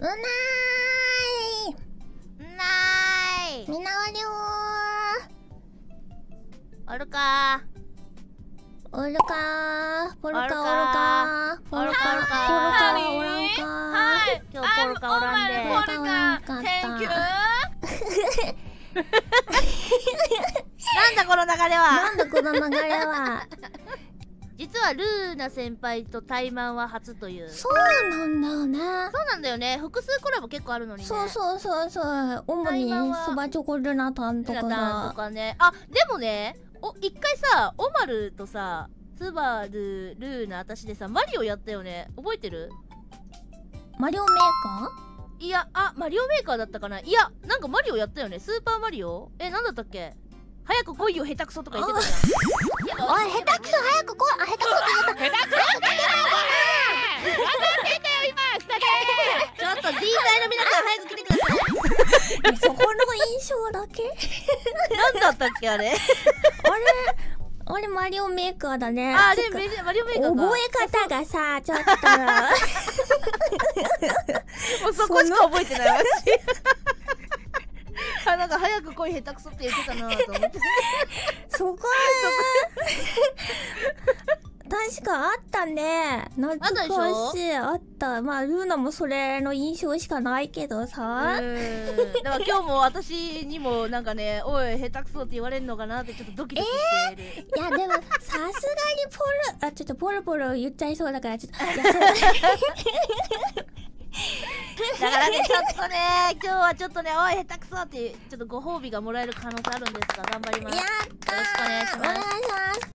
なーいみんなおるよー。おるかー。おるかー。ポルカおるかー。ポルカおらんかー。 はい。今日ポルカおらんで。 ポルカおらんかった。 なんだこの流れは。 なんだこの流れは。 実はルーナ先輩と対マンは初という。 そうなんだよね。 そうなんだよね。複数コラボ結構あるのにね。 そう。主にそばチョコルナタンとかだ。 とかね。あ、でもね、一回さ、オマルとさ、スバル、ルーナ、私でさ、マリオやったよね。覚えてる？ マリオメーカー？いや、マリオメーカーだったかな。いや、なんかマリオやったよね。スーパーマリオ？なんだったっけ？早く来いよ、下手くそとか言ってたじゃん。 おい、下手くそ早く来い。下手くそって言った。下手くそってちょっと D 隊の皆さん早く来てください。 そこの印象だけなんだったっけあれ。 あれマリオメーカーだね。 あれマリオメーカーか。 覚え方がさ、ちょっともうそこしか覚えてないわ。なんか早く来い下手くそって言ってたなと思って。 そこ確かあったね。懐かしい。あった。まあルーナもそれの印象しかないけどさ。 だから今日も私にもなんかね、おい下手くそって言われるのかなってちょっとドキドキしてる。 いやでもさすがにちょっとポロポロ言っちゃいそうだからちょっとだからね、ちょっとね、今日はちょっとね、おい下手くそってちょっとご褒美がもらえる可能性あるんですが頑張ります。 やったー。 よろしくお願いします。 お願いします。